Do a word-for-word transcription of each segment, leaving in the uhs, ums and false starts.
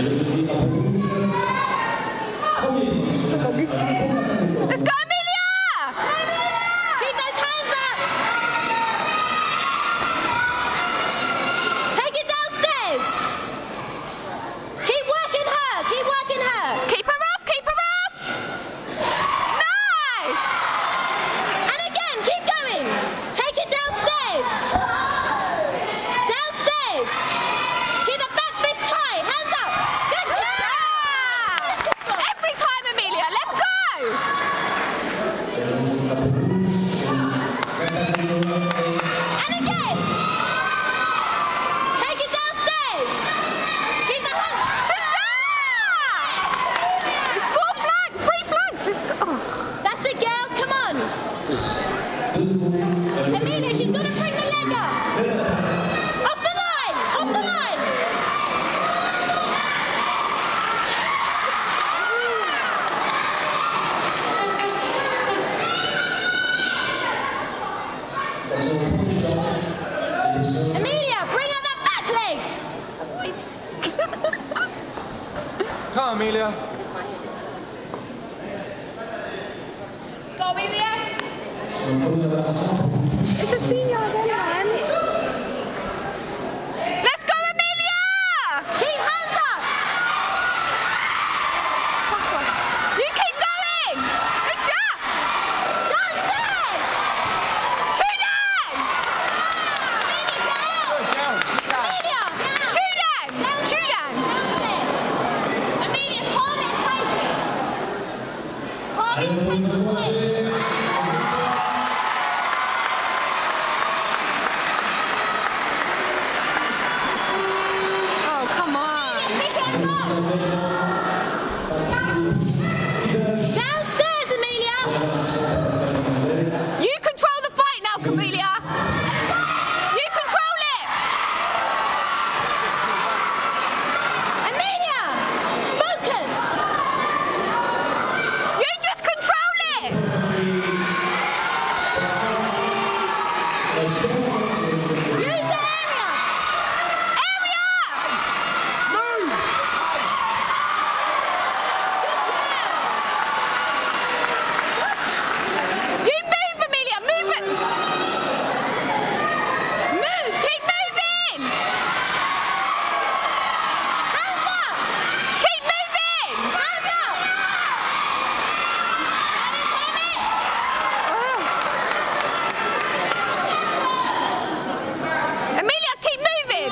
Let's go, Amelia! Keep those hands up! Take it downstairs! Keep working her! Keep working her! Keep her off! Keep her off! Nice! And again, keep going! Take it downstairs! Downstairs! Keep the back fist tight! Hands up! Good job! Every time, Amelia! Let's go! And again! Take it downstairs! Keep the hand... Four flags! Three flags! Let's go! Oh. That's it, girl! Come on! Amelia, she's got to bring the leg up! Off the line! Off the line! Amelia, bring out that back leg! Come on, Amelia. Go, Amelia! It's a senior again, man. Let's go, Amelia! Keep hands up! You keep going! Good shot! Downstairs! Shoot down! Amelia, down! Amelia! Shoot down! Shoot down! Downstairs! Amelia, calm it, take it! Calm it, take it! Oh, come on. Downstairs, Amelia. You control the fight now, Amelia. You control it. Amelia, focus. You just control it. Use the area. Area. Move! You move, Amelia, move it! Move, keep moving! Hands up! Keep moving! Hands up! Amelia, keep moving!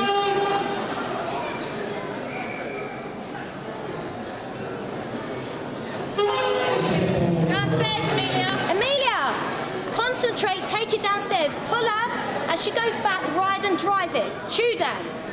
Downstairs, Amelia. Amelia, concentrate, take it downstairs. Pull her, as she goes back, ride and drive it. Chew down.